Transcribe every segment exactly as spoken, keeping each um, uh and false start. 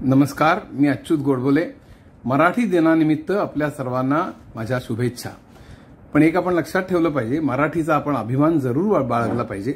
नमस्कार, मी अच्युत गोडबोले. मराठी दिनानिमित्त आपल्या सर्वांना माझ्या शुभेच्छा. पण एक आपण लक्षात ठेवलं पाहिजे, मराठीचा आपण अभिमान जरूर बाळगला पाहिजे.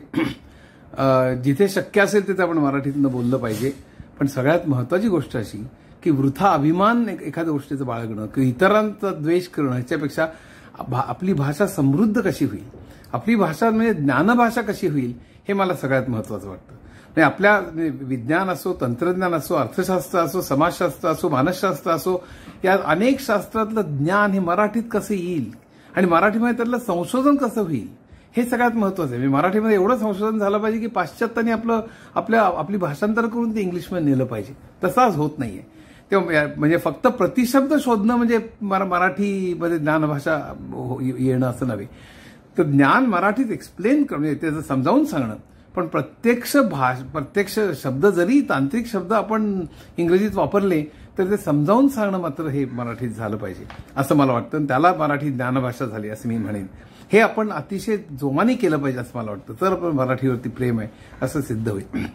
जिथे शक्य असेल तिथे आपण मराठीतनं बोललं पाहिजे. पण सगळ्यात महत्त्वाची गोष्ट अशी की वृथा अभिमान एखाद्या गोष्टीचं बाळगणं किंवा इतरांचा द्वेष करणं ह्याच्यापेक्षा आपली भाषा समृद्ध कशी होईल, आपली भाषा म्हणजे ज्ञानभाषा कशी होईल, हे मला सगळ्यात महत्त्वाचं वाटतं. आपल्या विज्ञान असो, तंत्रज्ञान असो, अर्थशास्त्र असो, समाजशास्त्र असो, मानसशास्त्र असो, या अनेक शास्त्रातलं ज्ञान हे मराठीत कसं येईल आणि मराठीमध्ये त्यातलं संशोधन कसं होईल, हे सगळ्यात महत्त्वाचं आहे. मराठीमध्ये एवढं संशोधन झालं पाहिजे की पाश्चात्यांनी आपलं आपल्या आपली भाषांतर करून ते इंग्लिशमध्ये नेलं पाहिजे. तसाच होत नाहीये. तेव्हा म्हणजे फक्त प्रतिशब्द शोधणं म्हणजे मराठीमध्ये ज्ञानभाषा येणं असं नव्हे. तर ज्ञान मराठीत एक्सप्लेन करणं, म्हणजे त्याचं समजावून सांगणं. पण प्रत्यक्ष भाष प्रत्यक्ष शब्द जरी तांत्रिक शब्द आपण इंग्रजीत वापरले तर ते समजावून सांगणं मात्र हे मराठीत झालं पाहिजे असं मला वाटतं. त्याला मराठी ज्ञानभाषा झाली असं मी म्हणेन. हे आपण अतिशय जोमाने केलं पाहिजे असं मला वाटतं. तर आपण मराठीवरती प्रेम आहे असं सिद्ध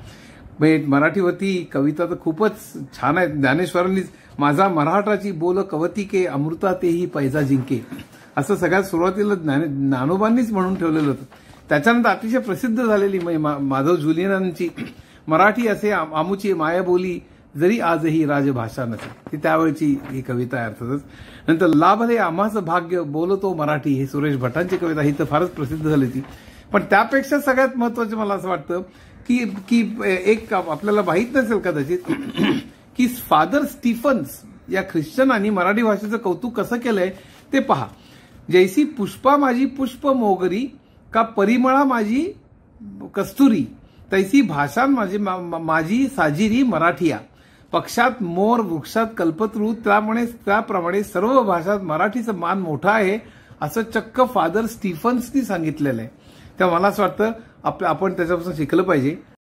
होईल. मराठीवरती कविता तर खूपच छान आहेत. ज्ञानेश्वरांनीच माझा मराठाची बोल कवतिके अमृता तेही पैजा जिंके असं सगळ्यात सुरुवातीला ज्ञानोबांनीच म्हणून ठेवलेलं होतं. त्याच्यानंतर अतिशय प्रसिद्ध झालेली माधव जुलियनांची मराठी असे आमुची मायाबोली जरी आजही राजभाषा नसे, ही त्यावेळची ही कविता आहे अर्थातच. नंतर लाभले आम्हाचं भाग्य बोलतो मराठी, हे सुरेश भटांची कविता, ही तर फारच प्रसिद्ध झाली ती. पण त्यापेक्षा सगळ्यात महत्वाचं मला असं वाटतं की की एक आपल्याला माहीत नसेल कदाचित की फादर स्टीफन्स या ख्रिश्चनांनी मराठी भाषेचं कौतुक कसं केलंय ते पहा. जैसी पुष्पा माझी पुष्प मोगरी, का परिमळा माझी कस्तुरी, तैसी भाषा माझी माझी साजिरी मराठिया. पक्षात मोर, वृक्षात कल्पतरू, त्यामुळे त्याप्रमाणे सर्व भाषात मराठीचं मान मोठं आहे असं चक्क फादर स्टीफन्सनी सांगितलेलं आहे. तेव्हा मला असं वाटतं आपण त्याच्यापासून शिकलं पाहिजे.